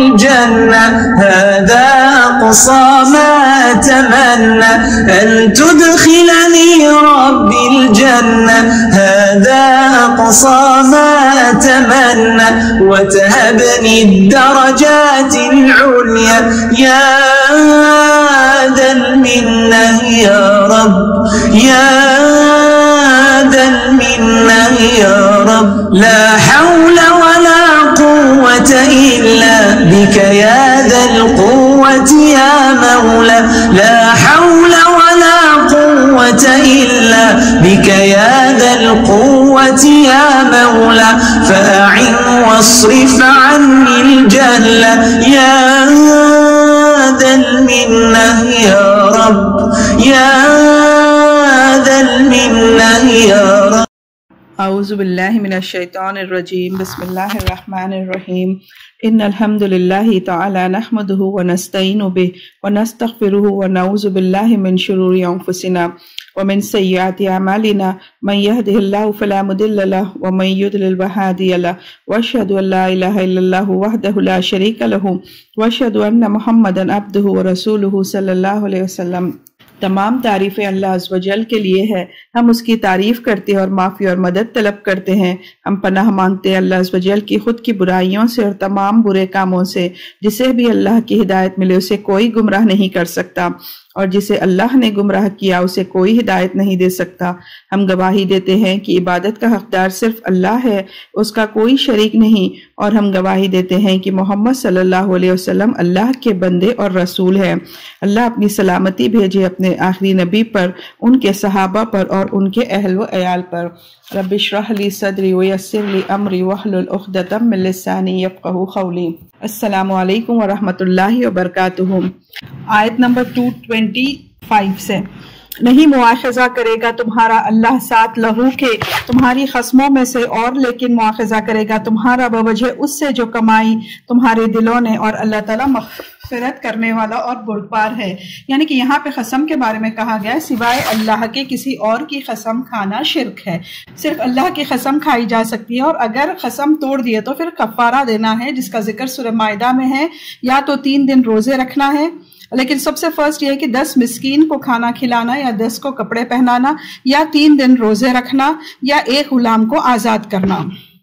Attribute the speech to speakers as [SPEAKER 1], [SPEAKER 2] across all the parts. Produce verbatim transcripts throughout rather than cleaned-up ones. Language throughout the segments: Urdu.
[SPEAKER 1] الجنة هذا أقصى ما أتمنى أن تدخلني ربي الجنة هذا أقصى ما أتمنى وتهبني الدرجات العليا يا ذا المنة يا رب يا ذا المنة يا رب لا حول ولا قوة إلا بك يا ذا القوة يا مولى لا حول ولا قوة إلا بك يا ذا القوة يا مولى فأعن واصرف عني الجهل يا ذا المنة يا رب يا ذا المنة يا رب.
[SPEAKER 2] اعوذ باللہ من الشیطان الرجیم بسم اللہ الرحمن الرحیم ان الحمد للہ تعالی نحمده ونستعین به ونستغفره ونعوذ باللہ من شرور انفسنا ومن سیئات اعمالنا من يهده الله فلا مضل له ومن يضلل فلا هادي له واشهد ان لا اله الا الله وحده لا شريك له واشهد ان محمدا عبده ورسوله صلی اللہ علیہ وسلم۔ تمام تعریفیں اللہ عز و جل کے لیے ہے، ہم اس کی تعریف کرتے ہیں اور معافی اور مدد طلب کرتے ہیں۔ ہم پناہ مانگتے ہیں اللہ عز و جل کی خود کی برائیوں سے اور تمام برے کاموں سے۔ جسے بھی اللہ کی ہدایت ملے اسے کوئی گمراہ نہیں کر سکتا، اور جسے اللہ نے گمراہ کیا اسے کوئی ہدایت نہیں دے سکتا۔ ہم گواہی دیتے ہیں کہ عبادت کا حقدار صرف اللہ ہے، اس کا کوئی شریک نہیں، اور ہم گواہی دیتے ہیں کہ محمد صلی اللہ علیہ وسلم اللہ کے بندے اور رسول ہیں۔ اللہ اپنی سلامتی بھیجے اپنے آخری نبی پر، ان کے صحابہ پر اور ان کے اہل و عیال پر۔ رب اشرح لی صدری ویسر لی امری واحلل عقدۃ من لسانی یفقہوا قولی۔ السلام علیکم ورحمۃ اللہ وبرکاتہ۔ آیت نمبر دو سو پچیس سے، نہیں مواخذہ کرے گا تمہارا اللہ ساتھ لہو کے تمہاری خصموں میں سے، اور لیکن مواخذہ کرے گا تمہارا بوجہ اس سے جو کمائی تمہارے دلوں نے، اور اللہ تعالیٰ مغفرت کرنے والا اور بردبار ہے۔ یعنی کہ یہاں پہ قسم کے بارے میں کہا گیا ہے سوائے اللہ کے کسی اور کی قسم کھانا شرک ہے، صرف اللہ کی قسم کھائی جا سکتی ہے، اور اگر قسم توڑ دیے تو پھر کفارہ دینا ہے، جس کا ذکر سورہ مائدہ میں ہے۔ یا تو تین دن روزے رکھنا ہے، لیکن سب سے فرسٹ یہ ہے کہ دس مسکین کو کھانا کھلانا، یا دس کو کپڑے پہنانا، یا تین دن روزے رکھنا، یا ایک غلام کو آزاد کرنا۔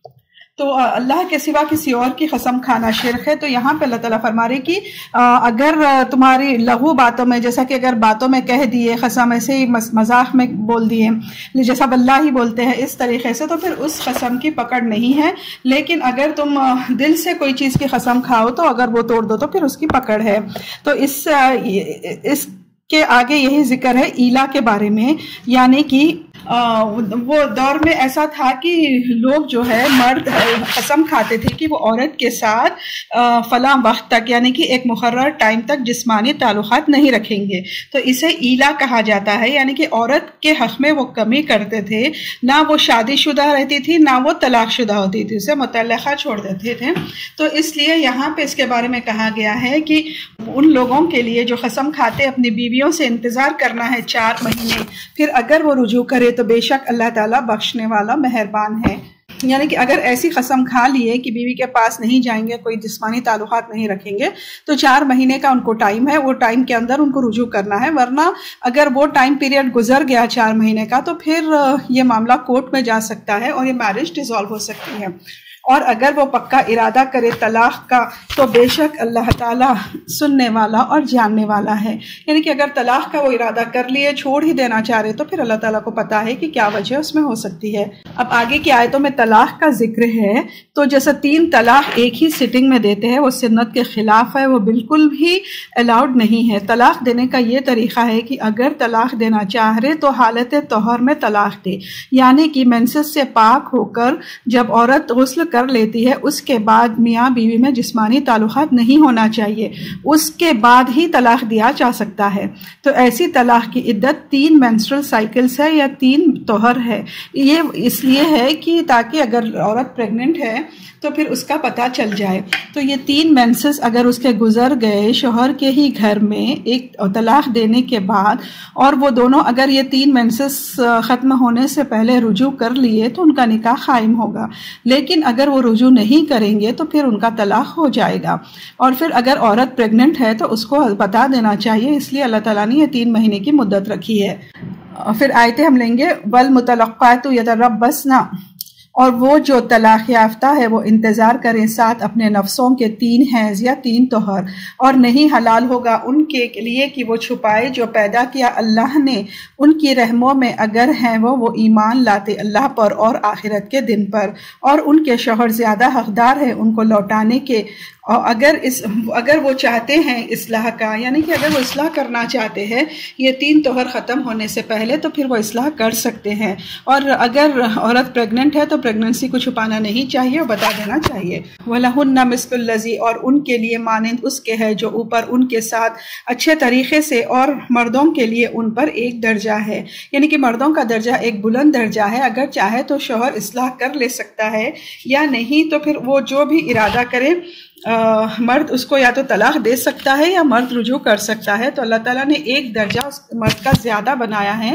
[SPEAKER 2] تو اللہ کے سوا کسی اور کی قسم کھانا شرک ہے۔ تو یہاں پہ اللہ تعالیٰ فرما رہے کہ اگر تمہاری لغو باتوں میں، جیسا کہ اگر باتوں میں کہہ دیے قسم، ایسے ہی مذاق میں بول دیے جیسا اللہ ہی بولتے ہیں اس طریقے سے، تو پھر اس قسم کی پکڑ نہیں ہے۔ لیکن اگر تم دل سے کوئی چیز کی قسم کھاؤ تو اگر وہ توڑ دو تو پھر اس کی پکڑ ہے۔ تو اس اس کے آگے یہی ذکر ہے ایلا کے بارے میں، یعنی کہ وہ دور میں ایسا تھا کہ لوگ جو ہے مرد قسم کھاتے تھے کہ وہ عورت کے ساتھ فلاں وقت تک، یعنی کہ ایک مقرر ٹائم تک جسمانی تعلقات نہیں رکھیں گے، تو اسے ایلا کہا جاتا ہے۔ یعنی کہ عورت کے حق میں وہ کمی کرتے تھے، نہ وہ شادی شدہ رہتی تھی نہ وہ طلاق شدہ ہوتی تھی، اسے مطلقہ چھوڑ دیتے تھے۔ تو اس لیے یہاں پہ اس کے بارے میں کہا گیا ہے کہ ان لوگوں کے لیے جو قسم کھاتے اپنی بیویوں سے انتظار کرنا ہے چار مہینے، پھر اگر وہ رجوع کرے تو بے شک اللہ تعالیٰ بخشنے والا مہربان ہے۔ یعنی کہ اگر ایسی قسم کھا لیے کہ بیوی کے پاس نہیں جائیں گے، کوئی جسمانی تعلقات نہیں رکھیں گے، تو چار مہینے کا ان کو ٹائم ہے، وہ ٹائم کے اندر ان کو رجوع کرنا ہے، ورنہ اگر وہ ٹائم پیریڈ گزر گیا چار مہینے کا تو پھر یہ معاملہ کورٹ میں جا سکتا ہے اور یہ میرج ڈیزالو ہو سکتی ہے۔ اور اگر وہ پکا ارادہ کرے طلاق کا تو بے شک اللہ تعالیٰ سننے والا اور جاننے والا ہے۔ یعنی کہ اگر طلاق کا وہ ارادہ کر لیے، چھوڑ ہی دینا چاہ رہے، تو پھر اللہ تعالیٰ کو پتا ہے کہ کیا وجہ اس میں ہو سکتی ہے۔ اب آگے کی آیتوں میں طلاق کا ذکر ہے، تو جیسا تین طلاق ایک ہی سٹنگ میں دیتے ہیں وہ سنت کے خلاف ہے، وہ بالکل بھی الاؤڈ نہیں ہے۔ طلاق دینے کا یہ طریقہ ہے کہ اگر طلاق دینا چاہ رہے تو حالت طہر میں طلاق دے، یعنی کہ مینسس سے پاک ہو کر جب عورت غسل کر لیتی ہے اس کے بعد میاں بیوی میں جسمانی تعلقات نہیں ہونا چاہیے، اس کے بعد ہی طلاق دیا جا سکتا ہے۔ تو ایسی طلاق کی عدت تین مینسٹرل سائیکلز ہے یا تین طہر ہے۔ یہ اس لیے ہے کہ تاکہ اگر عورت پریگننٹ ہے تو پھر اس کا پتہ چل جائے۔ تو یہ تین مینسز اگر اس کے گزر گئے شوہر کے ہی گھر میں ایک طلاق دینے کے بعد، اور وہ دونوں اگر یہ تین مینسز ختم ہونے سے پہلے رجوع کر لیے تو ان کا نکاح قائم ہوگا۔ لیکن اگر اگر وہ رجوع نہیں کریں گے تو پھر ان کا طلاق ہو جائے گا. اور پھر اگر عورت پریگننٹ ہے تو اس کو بتا دینا چاہیے، اس لیے اللہ تعالیٰ نے یہ تین مہینے کی مدت رکھی ہے. پھر آیتیں ہم لیں گے. والمطلقات یتربصن، اور وہ جو طلاق یافتہ ہے وہ انتظار کریں ساتھ اپنے نفسوں کے تین حیض یا تین طہر، اور نہیں حلال ہوگا ان کے لیے کہ وہ چھپائے جو پیدا کیا اللہ نے ان کی رحموں میں، اگر ہیں وہ وہ ایمان لاتے اللہ پر اور آخرت کے دن پر، اور ان کے شوہر زیادہ حقدار ہے ان کو لوٹانے کے، اور اگر اس اگر وہ چاہتے ہیں اصلاح کا، یعنی کہ اگر وہ اصلاح کرنا چاہتے ہیں یہ تین طہر ختم ہونے سے پہلے تو پھر وہ اصلاح کر سکتے ہیں. اور اگر عورت پریگننٹ ہے تو پریگننسی کو چھپانا نہیں چاہیے اور بتا دینا چاہیے. وَلَهُنَّ مِثْلُ الَّذِي، اور ان کے لیے مانند اس کے ہے جو اوپر ان کے ساتھ اچھے طریقے سے، اور مردوں کے لیے ان پر ایک درجہ ہے، یعنی کہ مردوں کا درجہ ایک بلند درجہ ہے. اگر چاہے تو شوہر اصلاح کر لے سکتا ہے، یا نہیں تو پھر وہ جو بھی ارادہ کرے آ, مرد اس کو یا تو طلاق دے سکتا ہے یا مرد رجوع کر سکتا ہے. تو اللہ تعالیٰ نے ایک درجہ اس مرد کا زیادہ بنایا ہے،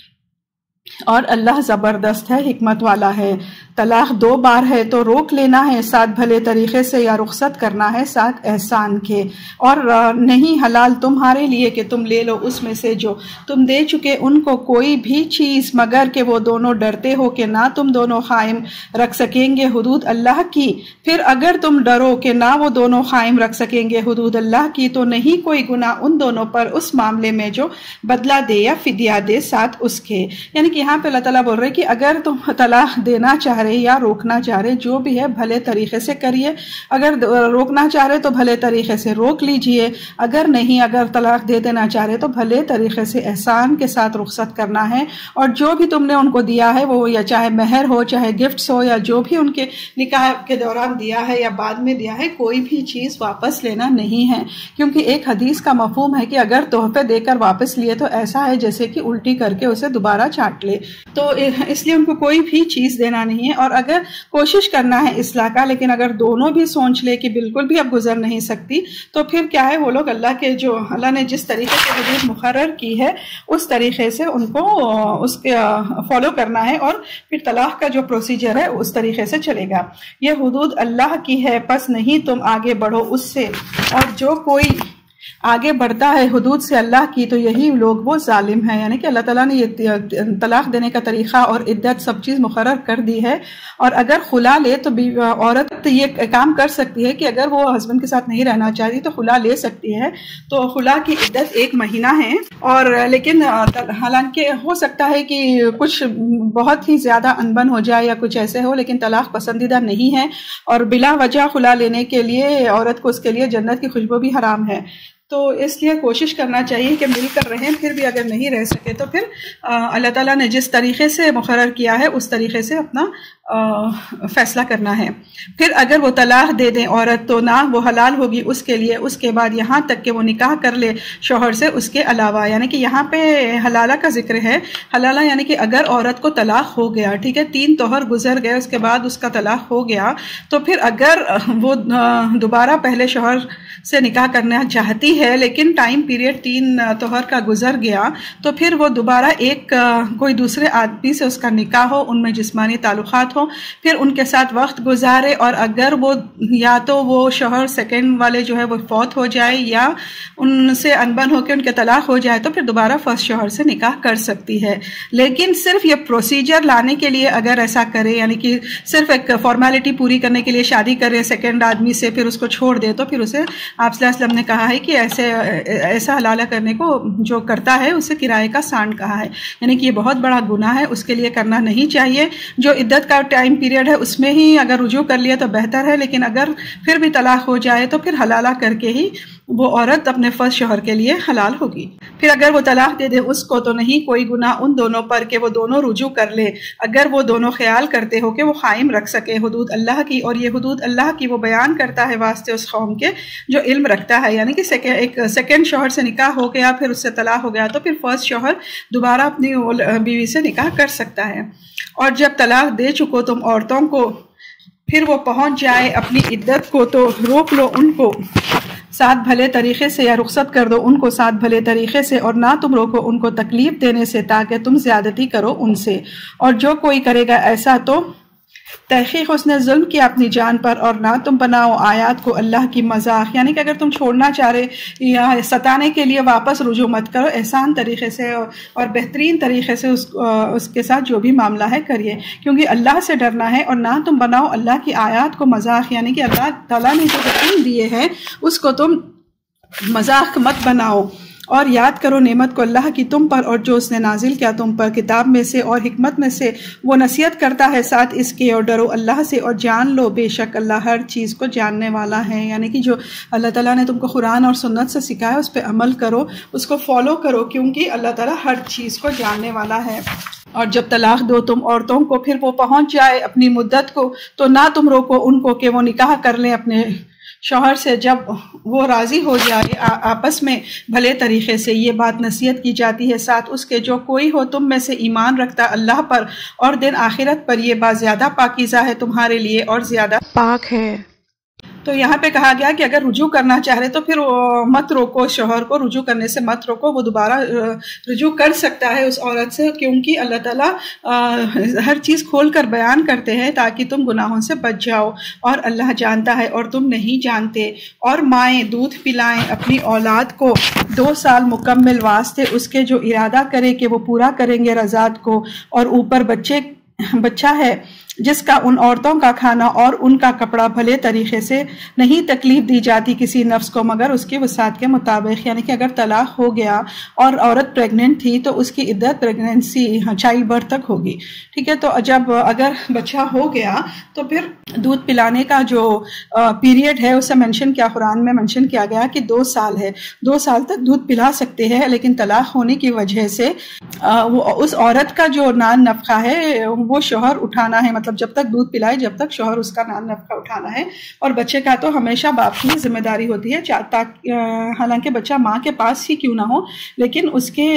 [SPEAKER 2] اور اللہ زبردست ہے، حکمت والا ہے. طلاق دو بار ہے تو روک لینا ہے ساتھ بھلے طریقے سے، یا رخصت کرنا ہے ساتھ احسان کے. اور نہیں حلال تمہارے لیے کہ تم لے لو اس میں سے جو تم دے چکے ان کو کوئی بھی چیز، مگر کہ وہ دونوں ڈرتے ہو کہ نہ تم دونوں قائم رکھ سکیں گے حدود اللہ کی. پھر اگر تم ڈرو کہ نہ وہ دونوں قائم رکھ سکیں گے حدود اللہ کی تو نہیں کوئی گناہ ان دونوں پر اس معاملے میں جو بدلہ دے یا فدیہ دے ساتھ اس کے. یعنی کہ یہاں پہ اللہ تعالیٰ بول رہے کہ اگر تم طلاق دینا چاہ رہے یا روکنا چاہ رہے، جو بھی ہے بھلے طریقے سے کریے. اگر روکنا چاہ رہے تو بھلے طریقے سے روک لیجئے، اگر نہیں اگر طلاق دے دینا چاہ رہے تو بھلے طریقے سے احسان کے ساتھ رخصت کرنا ہے. اور جو بھی تم نے ان کو دیا ہے، وہ یا چاہے مہر ہو، چاہے گفٹس ہو، یا جو بھی ان کے نکاح کے دوران دیا ہے یا بعد میں دیا ہے، کوئی بھی چیز واپس لینا نہیں ہے. کیونکہ ایک حدیث کا مفہوم ہے کہ اگر تحفے دے کر واپس لیے تو ایسا ہے جیسے کہ الٹی کر کے اسے دوبارہ چاٹ لے. تو اس لیے ان کو کوئی بھی چیز دینا نہیں ہے. اور اگر کوشش کرنا ہے اصلاح کا، لیکن اگر دونوں بھی سوچ لے کہ بالکل بھی اب گزر نہیں سکتی، تو پھر کیا ہے، وہ لوگ اللہ کے جو اللہ نے جس طریقے سے حدود مقرر کی ہے اس طریقے سے ان کو اس کے فالو کرنا ہے، اور پھر طلاق کا جو پروسیجر ہے اس طریقے سے چلے گا. یہ حدود اللہ کی ہے، پس نہیں تم آگے بڑھو اس سے، اور جو کوئی آگے بڑھتا ہے حدود سے اللہ کی تو یہی لوگ وہ ظالم ہیں. یعنی کہ اللہ تعالیٰ نے یہ طلاق دینے کا طریقہ اور عدت سب چیز مقرر کر دی ہے. اور اگر خلا لے تو عورت یہ کام کر سکتی ہے کہ اگر وہ ہسبینڈ کے ساتھ نہیں رہنا چاہتی تو خلا لے سکتی ہے. تو خلا کی عدت ایک مہینہ ہے. اور لیکن حالانکہ ہو سکتا ہے کہ کچھ بہت ہی زیادہ انبن ہو جائے یا کچھ ایسے ہو، لیکن طلاق پسندیدہ نہیں ہے، اور بلا وجہ خلا لینے کے لیے عورت کو اس کے لیے جنت کی خوشبو بھی حرام ہے. تو اس لیے کوشش کرنا چاہیے کہ مل کر رہیں. پھر بھی اگر نہیں رہ سکے تو پھر اللہ تعالیٰ نے جس طریقے سے مقرر کیا ہے اس طریقے سے اپنا فیصلہ کرنا ہے. پھر اگر وہ طلاق دے دیں عورت تو نہ وہ حلال ہوگی اس کے لیے اس کے بعد یہاں تک کہ وہ نکاح کر لے شوہر سے اس کے علاوہ. یعنی کہ یہاں پہ حلالہ کا ذکر ہے. حلالہ یعنی کہ اگر عورت کو طلاق ہو گیا، ٹھیک ہے، تین طہر گزر گئے، اس کے بعد اس کا طلاق ہو گیا، تو پھر اگر وہ دوبارہ پہلے شوہر سے نکاح کرنا چاہتی ہے لیکن ٹائم پیریڈ تین طہر کا گزر گیا، تو پھر وہ دوبارہ ایک کوئی دوسرے آدمی سے اس کا نکاح ہو، ان میں جسمانی تعلقات ہو، پھر ان کے ساتھ وقت گزارے. اور اگر وہ یا تو وہ شوہر سیکنڈ والے جو ہے وہ فوت ہو جائے یا ان سے انبن ہو کے ان کے طلاق ہو جائے، تو پھر دوبارہ فرسٹ شوہر سے نکاح کر سکتی ہے. لیکن صرف یہ پروسیجر لانے کے لیے اگر ایسا کرے، یعنی کہ صرف ایک فارمیلٹی پوری کرنے کے لیے شادی کرے سیکنڈ آدمی سے پھر اس کو چھوڑ دے، تو پھر اسے آپ صلی اللہ علیہ وسلم نے کہا ہے کہ ایسے ایسا حلالہ کرنے کو جو کرتا ہے اسے کرائے کا سانڈ کہا ہے. یعنی کہ یہ بہت بڑا گناہ ہے، اس کے لیے کرنا نہیں چاہیے. جو عدت کا ٹائم پیریڈ ہے اس میں ہی اگر رجوع کر لیا تو بہتر ہے، لیکن اگر پھر بھی طلاق ہو جائے تو پھر حلالہ کر کے ہی وہ عورت اپنے فرسٹ شوہر کے لیے حلال ہوگی. پھر اگر وہ طلاق دے دے اس کو تو نہیں کوئی گناہ ان دونوں پر کہ وہ دونوں رجوع کر لے، اگر وہ دونوں خیال کرتے ہو کہ وہ قائم رکھ سکے حدود اللہ کی. اور یہ حدود اللہ کی وہ بیان کرتا ہے واسطے اس قوم کے جو علم رکھتا ہے. یعنی کہ ایک سیکنڈ شوہر سے نکاح ہو گیا، پھر اس سے طلاق ہو گیا، تو پھر فرسٹ شوہر دوبارہ اپنی بیوی سے نکاح کر سکتا ہے. اور جب طلاق دے چکو تم عورتوں کو، پھر وہ پہنچ جائے اپنی عدت کو، تو روک لو ان کو ساتھ بھلے طریقے سے، یا رخصت کر دو ان کو ساتھ بھلے طریقے سے، اور نہ تم روکو ان کو تکلیف دینے سے تاکہ تم زیادتی کرو ان سے. اور جو کوئی کرے گا ایسا تو تحقیق اس نے ظلم کیا اپنی جان پر، اور نہ تم بناؤ آیات کو اللہ کی مذاق، یعنی کہ اگر تم چھوڑنا چاہ رہے یا ستانے کے لیے واپس رجوع مت کرو، احسان طریقے سے اور بہترین طریقے سے اس اس کے ساتھ جو بھی معاملہ ہے کریے، کیونکہ اللہ سے ڈرنا ہے۔ اور نہ تم بناؤ اللہ کی آیات کو مذاق، یعنی کہ اللہ تعالیٰ نے جو حکم دیے ہیں اس کو تم مذاق مت بناؤ، اور یاد کرو نعمت کو اللہ کی تم پر، اور جو اس نے نازل کیا تم پر کتاب میں سے اور حکمت میں سے، وہ نصیحت کرتا ہے ساتھ اس کے، اور ڈرو اللہ سے اور جان لو بے شک اللہ ہر چیز کو جاننے والا ہے۔ یعنی کہ جو اللہ تعالیٰ نے تم کو قرآن اور سنت سے سکھایا اس پہ عمل کرو، اس کو فالو کرو، کیونکہ اللہ تعالیٰ ہر چیز کو جاننے والا ہے۔ اور جب طلاق دو تم عورتوں کو، پھر وہ پہنچ جائے اپنی مدت کو، تو نہ تم روکو ان کو کہ وہ نکاح کر لیں اپنے شوہر سے جب وہ راضی ہو جائے آپس میں بھلے طریقے سے۔ یہ بات نصیحت کی جاتی ہے ساتھ اس کے جو کوئی ہو تم میں سے ایمان رکھتا اللہ پر اور دن آخرت پر، یہ بات زیادہ پاکیزہ ہے تمہارے لیے اور زیادہ پاک ہے۔ تو یہاں پہ کہا گیا کہ اگر رجوع کرنا چاہ رہے تو پھر مت روکو شوہر کو، رجوع کرنے سے مت روکو، وہ دوبارہ رجوع کر سکتا ہے اس عورت سے، کیونکہ اللہ تعالیٰ ہر چیز کھول کر بیان کرتے ہیں تاکہ تم گناہوں سے بچ جاؤ، اور اللہ جانتا ہے اور تم نہیں جانتے۔ اور مائیں دودھ پلائیں اپنی اولاد کو دو سال مکمل واسطے اس کے جو ارادہ کرے کہ وہ پورا کریں گے رضاعت کو، اور اوپر بچے بچہ ہے جس کا ان عورتوں کا کھانا اور ان کا کپڑا بھلے طریقے سے نہیں تکلیف دی جاتی کسی نفس کو مگر اس کی وسعت کے مطابق، یعنی کہ اگر طلاق ہو گیا اور عورت پیگننٹ تھی تو اس کی عدت پریگننسی چائلڈ برتھ تک ہوگی، ٹھیک ہے۔ تو جب اگر بچہ ہو گیا تو پھر دودھ پلانے کا جو پیریڈ ہے اسے منشن کیا قرآن میں منشن کیا گیا کہ دو سال ہے، دو سال تک دودھ پلا سکتے ہیں، لیکن طلاق ہونے کی وجہ سے اس عورت کا جو نان نفقہ ہے وہ شوہر اٹھانا ہے، مطلب جب تک دودھ پلائے جب تک شوہر اس کا نان نفقہ اٹھانا ہے، اور بچے کا تو ہمیشہ باپ کی ذمہ داری ہوتی ہے، حالانکہ بچہ ماں کے پاس ہی کیوں نہ ہو لیکن اس کے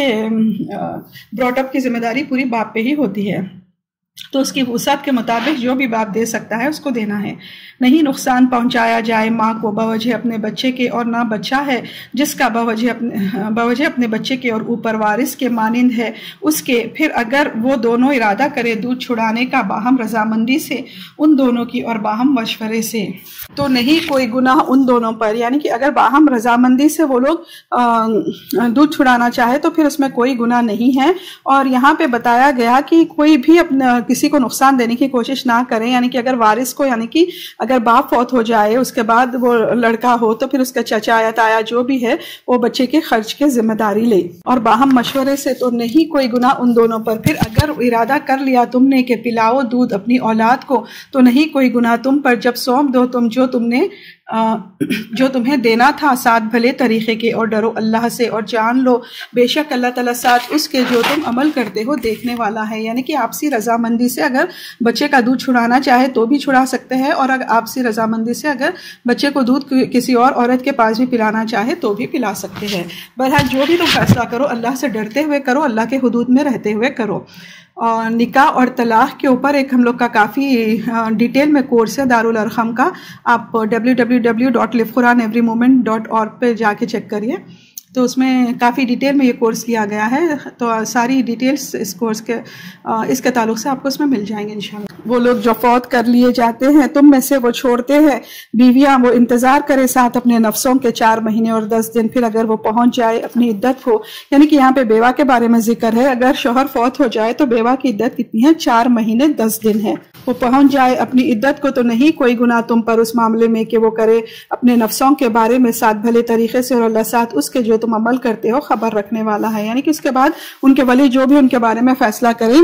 [SPEAKER 2] براٹ اپ کی ذمہ داری پوری باپ پہ ہی ہوتی ہے۔ تو اس کی وسعت کے مطابق جو بھی باپ دے سکتا ہے اس کو دینا ہے۔ نہیں نقصان پہنچایا جائے ماں کو بوجہ اپنے بچے کے، اور نہ بچہ ہے جس کا بوجہ اپنے بوجہ اپنے بچے کے اور اوپر وارث کے مانند ہے اس کے، پھر اگر وہ دونوں ارادہ کرے دودھ چھڑانے کا باہم رضامندی سے ان دونوں کی اور باہم مشورے سے، تو نہیں کوئی گناہ ان دونوں پر، یعنی کہ اگر باہم رضامندی سے وہ لوگ دودھ چھڑانا چاہے تو پھر اس میں کوئی گناہ نہیں ہے۔ اور یہاں پہ بتایا گیا کہ کوئی بھی اپنا کسی کو نقصان دینے کی کوشش نہ کریں، یعنی کہ اگر وارث کو، یعنی کہ اگر باپ فوت ہو جائے اس کے بعد وہ لڑکا ہو تو پھر اس کا چچا یا تایا جو بھی ہے وہ بچے کے خرچ کے ذمہ داری لے، اور باہم مشورے سے، تو نہیں کوئی گناہ ان دونوں پر۔ پھر اگر ارادہ کر لیا تم نے کہ پلاؤ دودھ اپنی اولاد کو تو نہیں کوئی گناہ تم پر، جب سونپ دو تم جو تم نے جو تمہیں دینا تھا ساتھ بھلے طریقے کے، اور ڈرو اللہ سے اور جان لو بے شک اللہ تعالیٰ ساتھ اس کے جو تم عمل کرتے ہو دیکھنے والا ہے۔ یعنی کہ آپسی رضامندی سے اگر بچے کا دودھ چھڑانا چاہے تو بھی چھڑا سکتے ہیں، اور اگر آپسی رضامندی سے اگر بچے کو دودھ کسی اور عورت کے پاس بھی پلانا چاہے تو بھی پلا سکتے ہیں۔ بہرحال جو بھی تم فیصلہ کرو اللہ سے ڈرتے ہوئے کرو، اللہ کے حدود میں رہتے ہوئے کرو۔ اور نکاح اور طلاق کے اوپر ایک ہم لوگ کا کافی ڈیٹیل میں کورس ہے دارالارقم کا، آپ W W W dot live Quran every moment dot org پہ جا کے چیک کریے، تو اس میں کافی ڈیٹیل میں یہ کورس لیا گیا ہے، تو ساری ڈیٹیلز اس کورس کے اس کے تعلق سے آپ کو اس میں مل جائیں گے انشاءاللہ۔ وہ لوگ جو فوت کر لیے جاتے ہیں تم میں سے وہ چھوڑتے ہیں بیویاں، وہ انتظار کرے ساتھ اپنے نفسوں کے چار مہینے اور دس دن، پھر اگر وہ پہنچ جائے اپنی عدت کو، یعنی کہ یہاں پہ بیوہ کے بارے میں ذکر ہے، اگر شوہر فوت ہو جائے تو بیوہ کی عدت کتنی ہے؟ چار مہینے دس دن ہے۔ وہ پہنچ جائے اپنی عدت کو تو نہیں کوئی گناہ تم پر اس معاملے میں کہ وہ کرے اپنے نفسوں کے بارے میں ساتھ بھلے طریقے سے، اور اللہ ساتھ اس کے جو تم عمل کرتے ہو خبر رکھنے والا ہے۔ یعنی کہ اس کے بعد ان کے ولی جو بھی ان کے بارے میں فیصلہ کریں،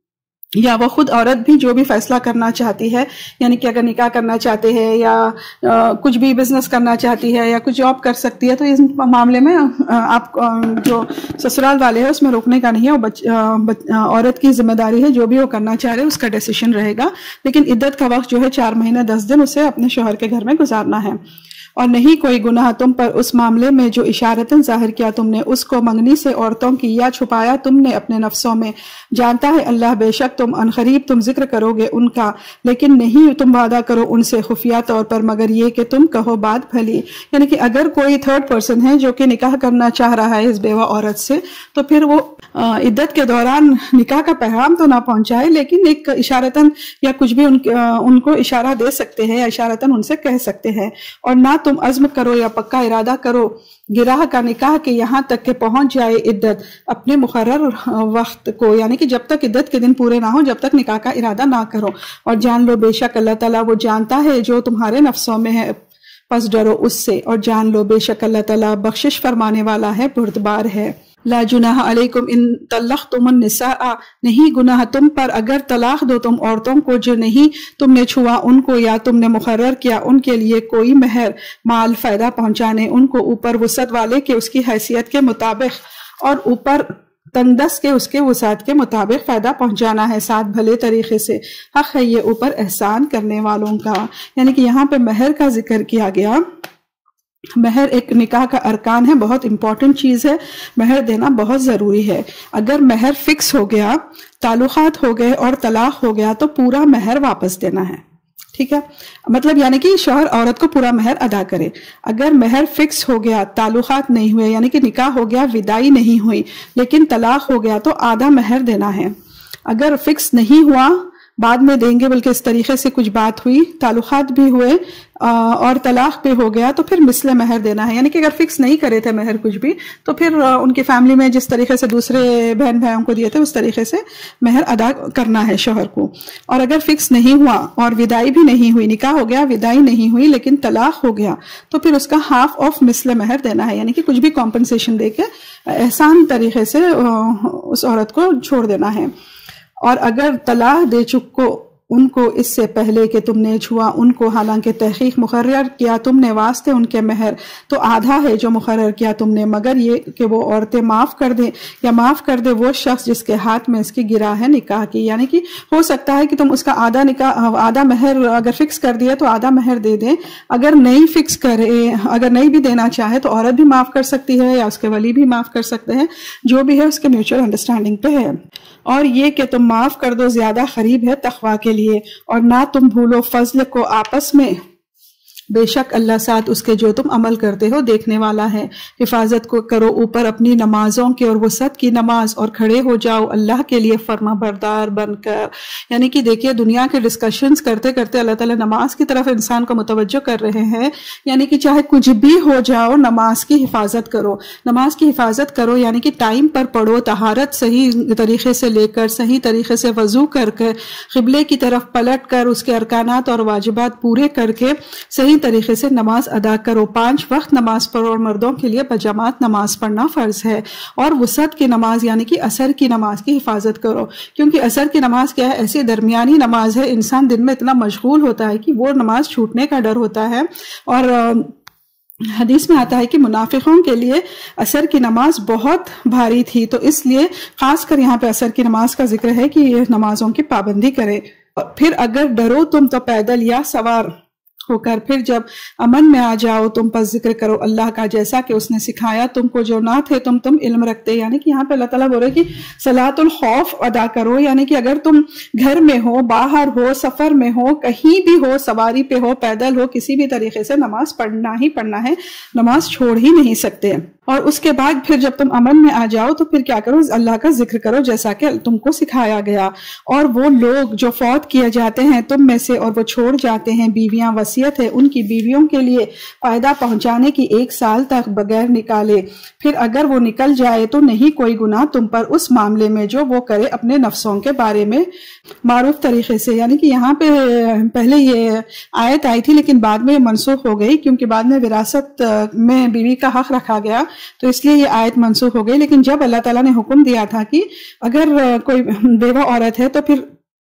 [SPEAKER 2] یا وہ خود عورت بھی جو بھی فیصلہ کرنا چاہتی ہے، یعنی کہ اگر نکاح کرنا چاہتے ہیں یا کچھ بھی بزنس کرنا چاہتی ہے یا کچھ جاب کر سکتی ہے، تو اس معاملے میں آپ جو سسرال والے ہیں اس میں روکنے کا نہیں ہے، وہ عورت کی ذمہ داری ہے، جو بھی وہ کرنا چاہ رہے اس کا ڈیسیشن رہے گا، لیکن عدت کا وقت جو ہے چار مہینے دس دن اسے اپنے شوہر کے گھر میں گزارنا ہے۔ اور نہیں کوئی گناہ تم پر اس معاملے میں جو اشارتاً ظاہر کیا تم نے اس کو منگنی سے عورتوں کی یا چھپایا تم نے اپنے نفسوں میں، جانتا ہے اللہ بے شک تم عنقریب تم ذکر کرو گے ان کا، لیکن نہیں تم وعدہ کرو ان سے خفیہ طور پر مگر یہ کہ تم کہو بات بھلی۔ یعنی کہ اگر کوئی تھرڈ پرسن ہے جو کہ نکاح کرنا چاہ رہا ہے اس بیوہ عورت سے، تو پھر وہ عدت کے دوران نکاح کا پیغام تو نہ پہنچائے، لیکن ایک اشارتاً یا کچھ بھی ان ان کو اشارہ دے سکتے ہیں یا اشارتاً ان سے کہہ سکتے ہیں، اور نہ تم عزم کرو یا پکا ارادہ کرو گراہ کا نکاح کے یہاں تک کہ پہنچ جائے عدت اپنے مقرر وقت کو، یعنی کہ جب تک عدت کے دن پورے نہ ہو جب تک نکاح کا ارادہ نہ کرو، اور جان لو بے شک اللہ تعالیٰ وہ جانتا ہے جو تمہارے نفسوں میں ہے، پس ڈرو اس سے، اور جان لو بے شک اللہ تعالیٰ بخشش فرمانے والا ہے، بردبار ہے۔ لا جناح علیکم ان طلقتم النساء، نہیں گناہ تم پر اگر طلاق دو تم عورتوں کو جو نہیں تم نے چھوا ان کو یا تم نے مقرر کیا ان کے لیے کوئی مہر مال فائدہ پہنچانے ان کو اوپر وسعت والے کے اس کی حیثیت کے مطابق اور اوپر تنگ دست کے اس کے وسعت کے مطابق فائدہ پہنچانا ہے ساتھ بھلے طریقے سے، حق ہے یہ اوپر احسان کرنے والوں کا۔ یعنی کہ یہاں پہ مہر کا ذکر کیا گیا۔ مہر ایک نکاح کا ارکان ہے، بہت امپورٹنٹ چیز ہے، مہر دینا بہت ضروری ہے۔ اگر مہر فکس ہو گیا، تعلقات ہو گئے اور طلاق ہو گیا تو پورا مہر واپس دینا ہے، ٹھیک ہے، مطلب یعنی کہ شوہر عورت کو پورا مہر ادا کرے۔ اگر مہر فکس ہو گیا، تعلقات نہیں ہوئے، یعنی کہ نکاح ہو گیا، ودائی نہیں ہوئی لیکن طلاق ہو گیا تو آدھا مہر دینا ہے۔ اگر فکس نہیں ہوا بعد میں دیں گے بلکہ اس طریقے سے کچھ بات ہوئی، تعلقات بھی ہوئے اور طلاق بھی ہو گیا تو پھر مثل مہر دینا ہے۔ یعنی کہ اگر فکس نہیں کرے تھے مہر کچھ بھی تو پھر ان کی فیملی میں جس طریقے سے دوسرے بہن بھائیوں کو دیے تھے اس طریقے سے مہر ادا کرنا ہے شوہر کو۔ اور اگر فکس نہیں ہوا اور ودائی بھی نہیں ہوئی، نکاح ہو گیا ودائی نہیں ہوئی لیکن طلاق ہو گیا تو پھر اس کا ہاف آف مثل مہر دینا ہے، یعنی کہ کچھ بھی کمپنسیشن دے کے احسان طریقے سے اس عورت کو چھوڑ دینا ہے۔ اور اگر طلاق دے چکو ان کو اس سے پہلے کہ تم نے چھوا ان کو، حالانکہ تحقیق مقرر کیا تم نے واسطے ان کے مہر، تو آدھا ہے جو مقرر کیا تم نے، مگر یہ کہ وہ عورتیں معاف کر دیں یا معاف کر دے وہ شخص جس کے ہاتھ میں اس کی گرا ہے نکاح کی۔ یعنی کہ ہو سکتا ہے کہ تم اس کا آدھا نکاح آدھا مہر اگر فکس کر دیا تو آدھا مہر دے دیں، اگر نہیں فکس کرے اگر نہیں بھی دینا چاہے تو عورت بھی معاف کر سکتی ہے یا اس کے ولی بھی معاف کر سکتے ہیں، جو بھی ہے اس کے میوچل انڈرسٹینڈنگ پہ ہے۔ اور یہ کہ تم معاف کر دو زیادہ قریب ہے تقویٰ کے لیے، اور نہ تم بھولو فضل کو آپس میں، بے شک اللہ ساتھ اس کے جو تم عمل کرتے ہو دیکھنے والا ہے۔ حفاظت کو کرو اوپر اپنی نمازوں کے اور وسعت کی نماز، اور کھڑے ہو جاؤ اللہ کے لیے فرما بردار بن کر۔ یعنی کہ دیکھیے دنیا کے ڈسکشنز کرتے کرتے اللہ تعالیٰ نماز کی طرف انسان کو متوجہ کر رہے ہیں، یعنی کہ چاہے کچھ بھی ہو جاؤ نماز کی حفاظت کرو، نماز کی حفاظت کرو، یعنی کہ ٹائم پر پڑھو، طہارت صحیح طریقے سے لے کر صحیح طریقے سے وضو کر کے قبلے کی طرف پلٹ کر اس کے ارکانات اور واجبات پورے کر کے صحیح طریقے سے نماز ادا کرو۔ پانچ وقت نماز پڑھو، اور مردوں کے لیے بجماعت نماز پڑھنا فرض ہے۔ اور وسعت کی نماز یعنی کہ عصر کی نماز کی حفاظت کرو، کیونکہ عصر کی نماز کیا ہے، ایسی درمیانی نماز ہے، انسان دن میں اتنا مشغول ہوتا ہے کہ وہ نماز چھوٹنے کا ڈر ہوتا ہے۔ اور حدیث میں آتا ہے کہ منافقوں کے لیے عصر کی نماز بہت بھاری تھی، تو اس لیے خاص کر یہاں پہ عصر کی نماز کا ذکر ہے کہ یہ نمازوں کی پابندی کرے۔ پھر اگر ڈرو تم تو پیدل یا سوار ہو کر، پھر جب امن میں آ جاؤ تم پر ذکر کرو اللہ کا جیسا کہ اس نے سکھایا تم کو جو نہ تھے تم تم علم رکھتے۔ یعنی کہ یہاں پہ اللہ تعالیٰ بول رہے کہ صلاۃ الخوف ادا کرو، یعنی کہ اگر تم گھر میں ہو، باہر ہو، سفر میں ہو، کہیں بھی ہو، سواری پہ ہو، پیدل ہو، کسی بھی طریقے سے نماز پڑھنا ہی پڑھنا ہے، نماز چھوڑ ہی نہیں سکتے۔ اور اس کے بعد پھر جب تم امن میں آ جاؤ تو پھر کیا کرو، اللہ کا ذکر کرو جیسا کہ تم کو سکھایا گیا۔ اور وہ لوگ جو فوت کیے جاتے ہیں تم میں سے اور وہ چھوڑ جاتے ہیں بیویاں، وصیت ہے ان کی بیویوں کے لیے فائدہ پہنچانے کی ایک سال تک بغیر نکالے، پھر اگر وہ نکل جائے تو نہیں کوئی گناہ تم پر اس معاملے میں جو وہ کرے اپنے نفسوں کے بارے میں معروف طریقے سے۔ یعنی کہ یہاں پہ پہلے یہ آیت آئی تھی لیکن بعد میں منسوخ ہو گئی، کیونکہ بعد میں وراثت میں بیوی کا حق رکھا گیا تو اس لیے یہ آیت منسوخ ہو گئی۔ لیکن جب اللہ تعالیٰ نے حکم دیا تھا کہ اگر کوئی بیوہ عورت ہے تو پھر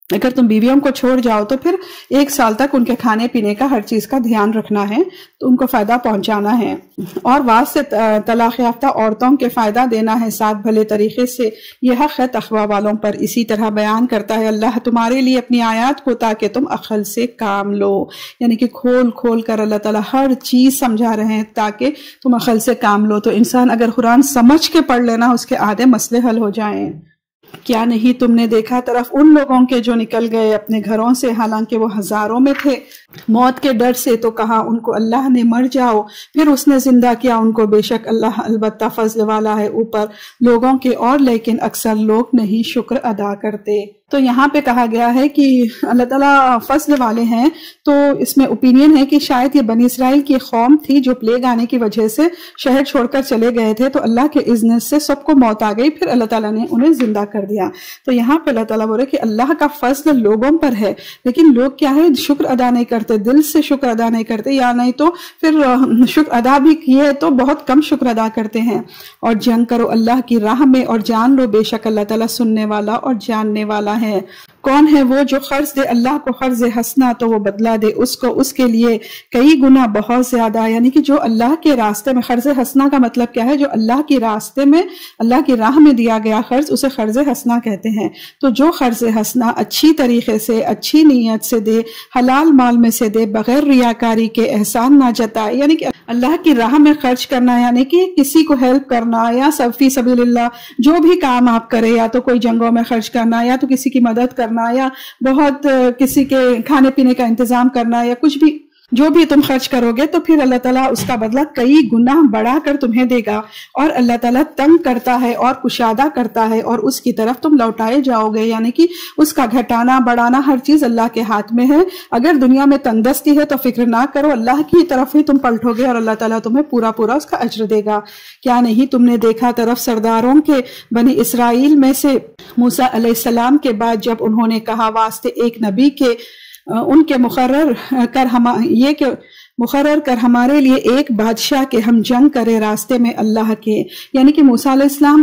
[SPEAKER 2] اگر تم بیویوں کو چھوڑ جاؤ تو پھر ایک سال تک ان کے کھانے پینے کا ہر چیز کا دھیان رکھنا ہے، تو ان کو فائدہ پہنچانا ہے، اور بعد سے طلاق یافتہ عورتوں کے فائدہ دینا ہے ساتھ بھلے طریقے سے، یہ حق ہے تقوی والوں پر۔ اسی طرح بیان کرتا ہے اللہ تمہارے لیے اپنی آیات کو تاکہ تم عقل سے کام لو، یعنی کہ کھول کھول کر اللہ تعالیٰ ہر چیز سمجھا رہے ہیں تاکہ تم عقل سے کام لو۔ تو انسان اگر قرآن سمجھ کے پڑھ لینا اس کے آدھے مسئلے حل ہو جائیں۔ کیا نہیں تم نے دیکھا طرف ان لوگوں کے جو نکل گئے اپنے گھروں سے حالانکہ وہ ہزاروں میں تھے، موت کے ڈر سے، تو کہا ان کو اللہ نے مر جاؤ، پھر اس نے زندہ کیا ان کو، بے شک اللہ البتہ فضل والا ہے اوپر لوگوں کے، اور لیکن اکثر لوگ نہیں شکر ادا کرتے۔ تو یہاں پہ کہا گیا ہے کہ اللہ تعالیٰ فضل والے ہیں، تو اس میں اوپینین ہے کہ شاید یہ بنی اسرائیل کی قوم تھی جو پلیگ آنے کی وجہ سے شہر چھوڑ کر چلے گئے تھے، تو اللہ کے اذن سے سب کو موت آ گئی، پھر اللہ تعالیٰ نے انہیں زندہ کر دیا۔ تو یہاں پہ اللہ تعالیٰ بول رہے کہ اللہ کا فضل لوگوں پر ہے، لیکن لوگ کیا ہے شکر ادا نہیں کرتے، دل سے شکر ادا نہیں کرتے، یا نہیں تو پھر شکر ادا بھی کیے تو بہت کم شکر ادا کرتے ہیں۔ اور جنگ کرو اللہ کی راہ میں اور جان لو بے شک اللہ تعالیٰ سننے والا اور جاننے والا ہے۔ کون ہے وہ جو قرض دے اللہ کو قرض حسنہ تو وہ بدلہ دے اس کو اس کے لیے کئی گنا بہت زیادہ، یعنی کہ جو اللہ کے راستے میں، قرض حسنہ کا مطلب کیا ہے، جو اللہ کے راستے میں اللہ کی راہ میں دیا گیا قرض اسے قرض حسنہ کہتے ہیں۔ تو جو قرض حسنہ اچھی طریقے سے اچھی نیت سے دے، حلال مال میں سے دے، بغیر ریاکاری کے، احسان نہ جتائے، یعنی کہ اللہ کی راہ میں خرچ کرنا، یعنی کہ کسی کو ہیلپ کرنا، یا سب فی سبیل اللہ جو بھی کام آپ کرے، یا تو کوئی جنگوں میں خرچ کرنا، یا تو کسی کی مدد کرنا، یا بہت کسی کے کھانے پینے کا انتظام کرنا، یا کچھ بھی جو بھی تم خرچ کرو گے تو پھر اللہ تعالیٰ اس کا بدلہ کئی گنا بڑھا کر تمہیں دے گا، اور اللہ تعالیٰ تنگ کرتا ہے اور کشادہ کرتا ہے اور اس کی طرف تم لوٹائے جاؤ گے، یعنی کہ اس کا گھٹانا بڑھانا ہر چیز اللہ کے ہاتھ میں ہے۔ اگر دنیا میں تنگ دستی ہے تو فکر نہ کرو، اللہ کی طرف ہی تم پلٹو گے اور اللہ تعالیٰ تمہیں پورا پورا اس کا اجر دے گا۔ کیا نہیں تم نے دیکھا طرف سرداروں کے بنی اسرائیل میں سے موسیٰ علیہ السلام کے بعد جب انہوں نے کہا واسطے ایک نبی کے ان کے مقرر کر ہم یہ کہ مقرر کر ہمارے لیے ایک بادشاہ کے ہم جنگ کرے راستے میں اللہ کے، یعنی کہ موسیٰ علیہ السلام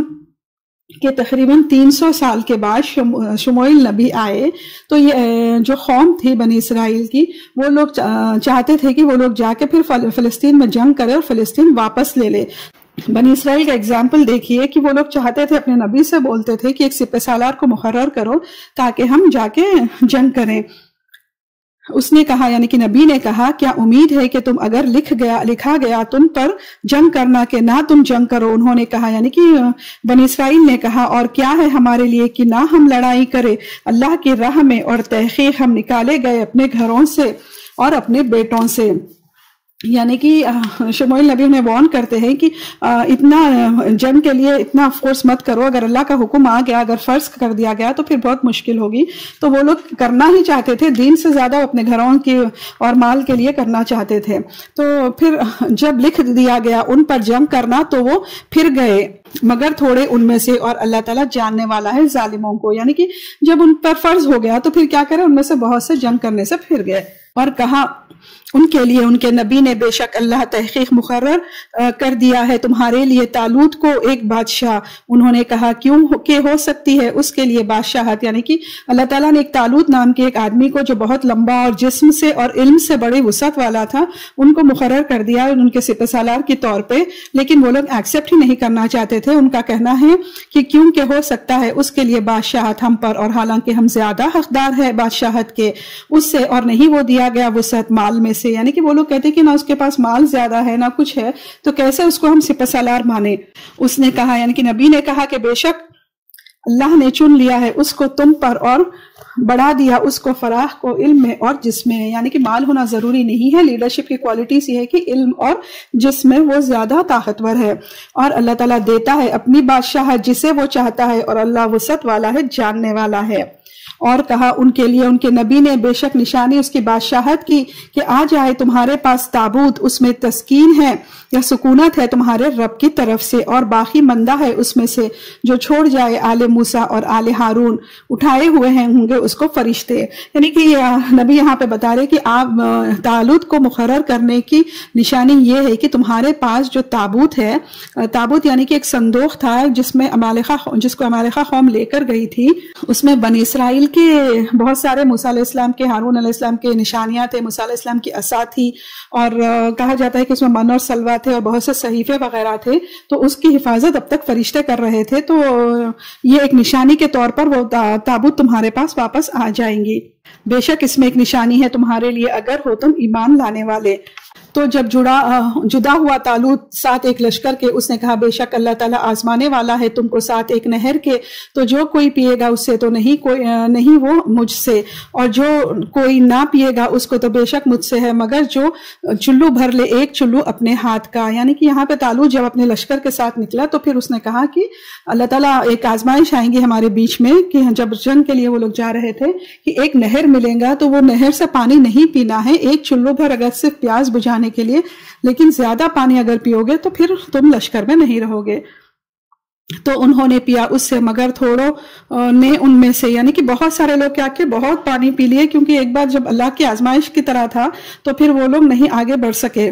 [SPEAKER 2] کہ تقریباً تین سو سال کے بعد شموئیل نبی آئے، تو یہ جو قوم تھی بنی اسرائیل کی، وہ لوگ چاہتے تھے کہ وہ لوگ جا کے پھر فلسطین میں جنگ کرے اور فلسطین واپس لے لے۔ بنی اسرائیل کا اگزامپل دیکھیے کہ وہ لوگ چاہتے تھے، اپنے نبی سے بولتے تھے کہ ایک سپہ سالار کو مقرر کرو تاکہ ہم جا کے جنگ کریں۔ اس نے کہا، یعنی کہ نبی نے کہا، کیا امید ہے کہ تم اگر لکھ گیا لکھا گیا تم پر جنگ کرنا کہ نہ تم جنگ کرو؟ انہوں نے کہا، یعنی کہ بنی اسرائیل نے کہا، اور کیا ہے ہمارے لیے کہ نہ ہم لڑائی کرے اللہ کی راہ میں، اور تحقیق ہم نکالے گئے اپنے گھروں سے اور اپنے بیٹوں سے۔ یعنی کہ شموئیل نبی انہیں وارن کرتے ہیں کہ اتنا جنگ کے لیے اتنا فورس مت کرو، اگر اللہ کا حکم آ گیا، اگر فرض کر دیا گیا تو پھر بہت مشکل ہوگی۔ تو وہ لوگ کرنا ہی چاہتے تھے، دین سے زیادہ اپنے گھروں کے اور مال کے لیے کرنا چاہتے تھے۔ تو پھر جب لکھ دیا گیا ان پر جنگ کرنا تو وہ پھر گئے، مگر تھوڑے ان میں سے، اور اللہ تعالیٰ جاننے والا ہے ظالموں کو، یعنی کہ جب ان پر فرض ہو گیا تو پھر کیا کرے، ان میں سے بہت سے جنگ کرنے سے پھر گئے۔ اور کہا ان کے لیے ان کے نبی نے، بے شک اللہ تحقیق مقرر کر دیا ہے تمہارے لیے طالوت کو ایک بادشاہ۔ انہوں نے کہا، کیوں کہ ہو سکتی ہے اس کے لیے بادشاہت، یعنی کہ اللہ تعالیٰ نے ایک طالوت نام کے ایک آدمی کو جو بہت لمبا اور جسم سے اور علم سے بڑی وسعت والا تھا، ان کو مقرر کر دیا ان کے سپہ سالار کے طور پہ، لیکن وہ لوگ ایکسیپٹ ہی نہیں کرنا چاہتے تھے۔ ان کا کہنا ہے کہ کیوں کہ ہو سکتا ہے اس کے لیے بادشاہت ہم پر، اور حالانکہ ہم زیادہ حقدار ہے بادشاہت کے اس سے، اور نہیں وہ دیا گیا وسعت مال میں سے، یعنی کہ وہ لوگ کہتے کہ نہ اس کے پاس مال زیادہ ہے نہ کچھ ہے، تو کیسے اس کو ہم سپہ سالار مانے۔ اس نے کہا، یعنی کہ نبی نے کہا کہ بے شک اللہ نے چن لیا ہے اس کو تم پر، اور بڑھا دیا اس کو فراخ کو علم میں اور جسم میں، یعنی کہ مال ہونا ضروری نہیں ہے، لیڈرشپ کی کوالٹیز یہ ہے کہ علم اور جسم میں وہ زیادہ طاقتور ہے۔ اور اللہ تعالیٰ دیتا ہے اپنی بادشاہت جسے وہ چاہتا ہے، اور اللہ وسعت والا ہے، جاننے والا ہے۔ اور کہا ان کے لیے ان کے نبی نے، بے شک نشانی اس کی بادشاہت کی کہ آ جائے تمہارے پاس تابوت، اس میں تسکین ہے یا سکونت ہے تمہارے رب کی طرف سے، اور باقی مندہ ہے اس میں سے جو چھوڑ جائے آل موسیٰ اور آل ہارون، اٹھائے ہوئے ہیں ہوں گے اس کو فرشتے۔ یعنی کہ نبی یہاں پہ بتا رہے کہ آپ طالوت کو مقرر کرنے کی نشانی یہ ہے کہ تمہارے پاس جو تابوت ہے، تابوت یعنی کہ ایک صندوق تھا جس میں عمالقہ جس کو عمالقہ قوم لے کر گئی تھی، اس میں بنی اسرائیل بلکہ بہت سارے موسیٰ علیہ السلام کے، ہارون علیہ السلام کے نشانیاں تھے، موسیٰ علیہ السلام کی عصا تھی، اور کہا جاتا ہے کہ اس میں من اور سلوا تھے اور بہت سے صحیفے وغیرہ تھے، تو اس کی حفاظت اب تک فرشتے کر رہے تھے، تو یہ ایک نشانی کے طور پر وہ تابوت تمہارے پاس واپس آ جائیں گی۔ بے شک اس میں ایک نشانی ہے تمہارے لیے اگر ہو تم ایمان لانے والے۔ تو جب جڑا جدا ہوا طالوت ساتھ ایک لشکر کے، اس نے کہا بے شک اللہ تعالیٰ آزمانے والا ہے تم کو ساتھ ایک نہر کے، تو جو کوئی پیے گا اس سے تو نہیں کوئی نہیں وہ مجھ سے، اور جو کوئی نہ پیے گا اس کو تو بے شک مجھ سے ہے، مگر جو چلو بھر لے ایک چلو اپنے ہاتھ کا۔ یعنی کہ یہاں پہ طالوت جب اپنے لشکر کے ساتھ نکلا تو پھر اس نے کہا کہ اللہ تعالیٰ ایک آزمائش آئیں گی ہمارے بیچ میں، کہ جب جنگ کے لیے وہ لوگ جا رہے تھے کہ ایک نہر ملے گا تو وہ نہر سے پانی نہیں پینا ہے، ایک چلو بھر اگر صرف پیاس بجھانے کے لیے، لیکن زیادہ پانی اگر پیو گے تو پھر تم لشکر میں نہیں رہو گے۔ تو انہوں نے پیا اس سے، مگر تھوڑوں نے ان میں سے، یعنی کہ بہت سارے لوگ کیا کہ بہت پانی پی لیے، کیونکہ ایک بار جب اللہ کی آزمائش کی طرح تھا تو پھر وہ لوگ نہیں آگے بڑھ سکے۔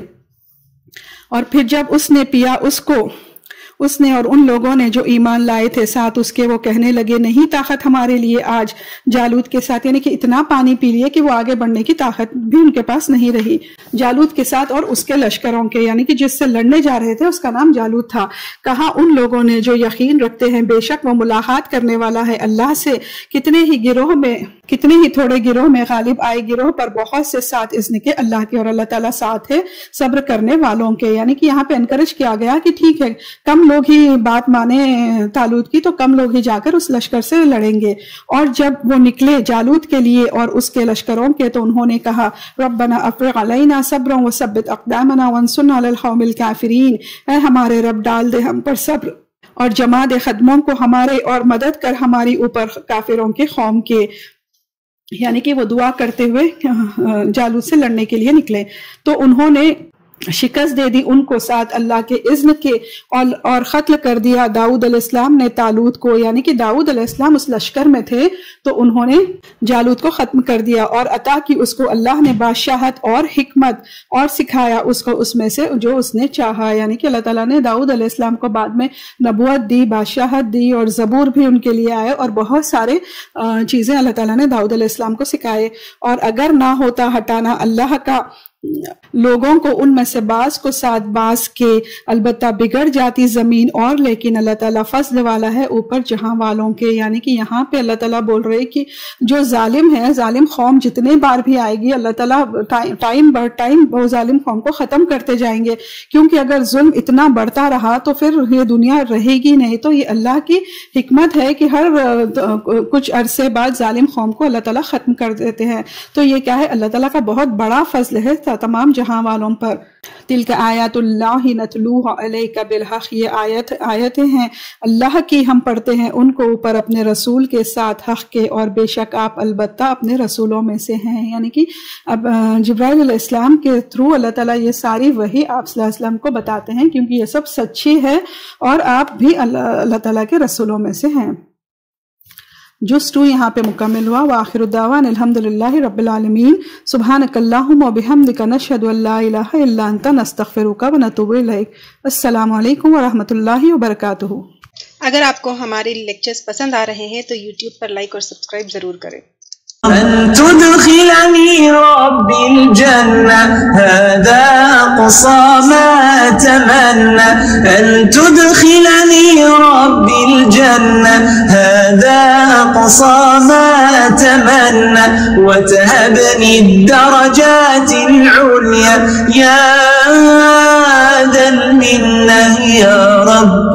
[SPEAKER 2] اور پھر جب اس نے پیا اس کو، اس نے اور ان لوگوں نے جو ایمان لائے تھے ساتھ اس کے، وہ کہنے لگے نہیں طاقت ہمارے لیے آج جالوت کے ساتھ، یعنی کہ اتنا پانی پی لیے کہ وہ آگے بڑھنے کی طاقت بھی ان کے پاس نہیں رہی جالوت کے ساتھ اور اس کے لشکروں کے، یعنی کہ جس سے لڑنے جا رہے تھے اس کا نام جالوت تھا۔ کہا ان لوگوں نے جو یقین رکھتے ہیں بے شک وہ ملاقات کرنے والا ہے اللہ سے، کتنے ہی گروہ میں کتنے ہی تھوڑے گروہ میں غالب آئے گروہ پر بہت سے ساتھ اذن کے اللہ کے، اور اللہ تعالیٰ ساتھ ہے صبر کرنے والوں کے۔ یعنی کہ یہاں پہ انکریج کیا گیا کہ ٹھیک ہے کم لوگ ہی بات مانے طالوت کی، تو کم لوگ ہی جا کر اس لشکر سے لڑیں گے۔ اور جب وہ نکلے جالوت کے لیے اور اس کے لشکروں کے، تو انہوں نے کہا ربنا افرغ علینا صبرا وثبت اقدامنا وانصرنا علی القوم الکافرین، اے ہمارے رب ڈال دے ہم پر صبر اور جما دے قدموں کو ہمارے، اور مدد کر ہماری اوپر کافروں کے قوم کے۔ یعنی کہ وہ دعا کرتے ہوئے جالوت سے لڑنے کے لیے نکلے، تو انہوں نے شکست دے دی ان کو ساتھ اللہ کے اذن کے، اور اور قتل کر دیا داؤد علیہ السلام نے طالوت کو۔ یعنی کہ داؤد علیہ السلام اس لشکر میں تھے تو انہوں نے جالوت کو ختم کر دیا، اور عطا کی اس کو اللہ نے بادشاہت اور حکمت، اور سکھایا اس کو اس میں سے جو اس نے چاہا۔ یعنی کہ اللہ تعالیٰ نے داؤد علیہ السلام کو بعد میں نبوت دی، بادشاہت دی، اور زبور بھی ان کے لیے آئے، اور بہت سارے چیزیں اللہ تعالیٰ نے داؤد علیہ السلام کو سکھائے۔ اور اگر نہ ہوتا ہٹانا اللہ کا لوگوں کو ان میں سے بعض کو ساتھ بعض کے، البتہ بگڑ جاتی زمین، اور لیکن اللہ تعالیٰ فضل والا ہے اوپر جہاں والوں کے۔ یعنی کہ یہاں پہ اللہ تعالیٰ بول رہے کہ جو ظالم ہے، ظالم قوم جتنے بار بھی آئے گی اللہ تعالیٰ ٹائم بر ٹائم وہ ظالم قوم کو ختم کرتے جائیں گے، کیونکہ اگر ظلم اتنا بڑھتا رہا تو پھر یہ دنیا رہے گی نہیں۔ تو یہ اللہ کی حکمت ہے کہ ہر کچھ عرصے بعد ظالم قوم کو اللہ تعالیٰ ختم کر دیتے ہیں۔ تو یہ کیا ہے؟ اللہ تعالیٰ کا بہت بڑا فضل ہے تمام جہاں والوں پر۔ تلک آیات اللہ نتلوہ علیک بالحق، یہ آیت آیتیں ہیں اللہ کی، ہم پڑھتے ہیں ان کو اوپر اپنے رسول کے ساتھ حق کے، اور بے شک آپ البتہ اپنے رسولوں میں سے ہیں۔ یعنی کہ اب جبرائیل علیہ السلام کے تھرو اللہ تعالیٰ یہ ساری وحی آپ صلی اللہ علیہ وسلم کو بتاتے ہیں، کیونکہ یہ سب سچی ہے اور آپ بھی اللہ تعالیٰ کے رسولوں میں سے ہیں۔ جز ٹو یہاں پہ مکمل ہوا۔ وآخر الدعوان الحمدللہ رب العالمین، سبحانک اللہم وبحمدک نشہد ان لا الہ الا انت نستغفرک ونتوب الیک۔ السلام علیکم ورحمۃ اللہ وبرکاتہ۔
[SPEAKER 3] اگر آپ کو ہمارے لیکچرز پسند آ رہے ہیں تو یوٹیوب پر لائک اور سبسکرائب ضرور کریں۔
[SPEAKER 1] أن تدخلني ربي الجنة هذا أقصى ما أتمنى، أن تدخلني ربي الجنة هذا أقصى ما أتمنى، وتهبني الدرجات العليا يا ذا المنة يا رب